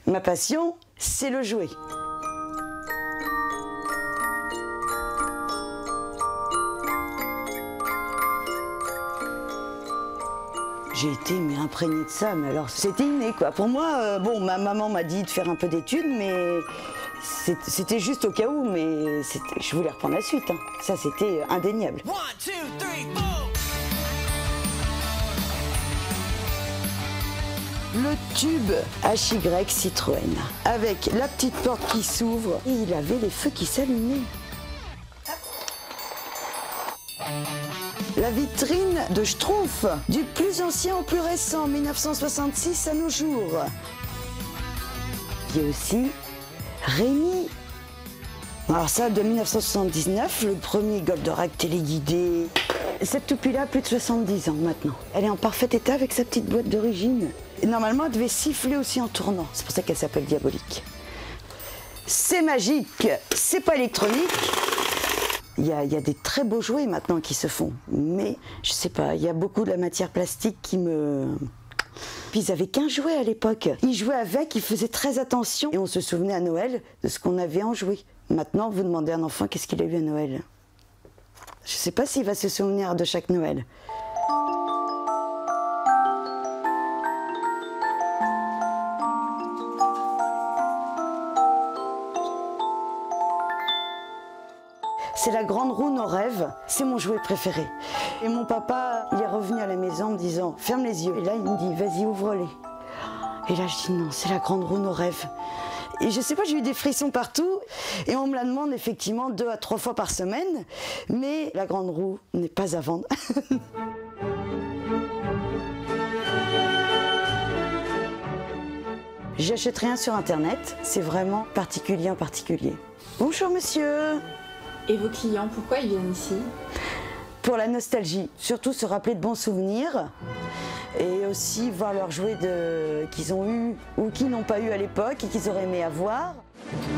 Ma passion, c'est le jouet. J'ai été imprégnée de ça, mais alors c'était inné quoi. Pour moi, bon, ma maman m'a dit de faire un peu d'études, mais c'était juste au cas où, mais je voulais reprendre la suite. Hein. Ça, c'était indéniable. 1, 2, 3, 4. Le tube HY Citroën, avec la petite porte qui s'ouvre, et il avait les feux qui s'allumaient. La vitrine de Schtroumpf, du plus ancien au plus récent, 1966 à nos jours. Il y a aussi Rémi. Alors ça, de 1979, le premier Goldorak téléguidé. Cette toupie-là a plus de 70 ans maintenant. Elle est en parfait état avec sa petite boîte d'origine. Et normalement, elle devait siffler aussi en tournant. C'est pour ça qu'elle s'appelle Diabolique. C'est magique, c'est pas électronique. Il y a des très beaux jouets maintenant qui se font, mais je sais pas, il y a beaucoup de la matière plastique qui me... Puis ils avaient qu'un jouet à l'époque. Ils jouaient avec, ils faisaient très attention. Et on se souvenait à Noël de ce qu'on avait en jouet. Maintenant, vous demandez à un enfant qu'est-ce qu'il a eu à Noël. Je sais pas s'il va se souvenir de chaque Noël. C'est la grande roue nos rêves, c'est mon jouet préféré. Et mon papa, il est revenu à la maison en me disant « ferme les yeux ». Et là, il me dit « vas-y, ouvre-les ». Et là, je dis « non, c'est la grande roue nos rêves ». Et je sais pas, j'ai eu des frissons partout. Et on me la demande effectivement 2 à 3 fois par semaine. Mais la grande roue n'est pas à vendre. J'achète rien sur Internet, c'est vraiment particulier en particulier. Bonjour monsieur. Et vos clients, pourquoi ils viennent ici? Pour la nostalgie, surtout se rappeler de bons souvenirs et aussi voir leurs jouets qu'ils ont eu ou qu'ils n'ont pas eu à l'époque et qu'ils auraient aimé avoir.